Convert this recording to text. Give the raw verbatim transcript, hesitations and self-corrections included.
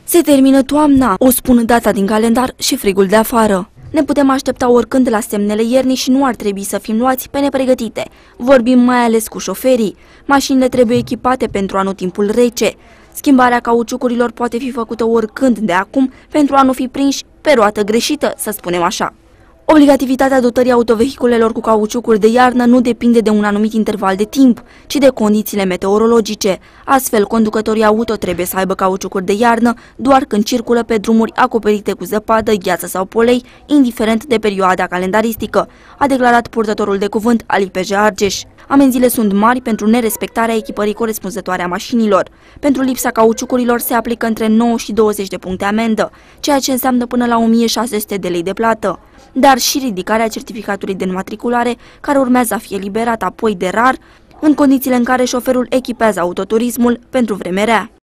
Se termină toamna, o spun data din calendar și frigul de afară. Ne putem aștepta oricând la semnele iernii și nu ar trebui să fim luați pe nepregătite. Vorbim mai ales cu șoferii. Mașinile trebuie echipate pentru anotimpul rece. Schimbarea cauciucurilor poate fi făcută oricând de acum pentru a nu fi prinși pe roată greșită, să spunem așa. Obligativitatea dotării autovehiculelor cu cauciucuri de iarnă nu depinde de un anumit interval de timp, ci de condițiile meteorologice. Astfel, conducătorii auto trebuie să aibă cauciucuri de iarnă doar când circulă pe drumuri acoperite cu zăpadă, gheață sau polei, indiferent de perioada calendaristică, a declarat purtătorul de cuvânt al I P J Argeș. Amenziile sunt mari pentru nerespectarea echipării corespunzătoare a mașinilor. Pentru lipsa cauciucurilor se aplică între nouă și douăzeci de puncte amendă, ceea ce înseamnă până la o mie șase sute de lei de plată, dar și ridicarea certificatului de înmatriculare, care urmează a fi eliberat apoi de rar, în condițiile în care șoferul echipează autoturismul pentru vreme rea.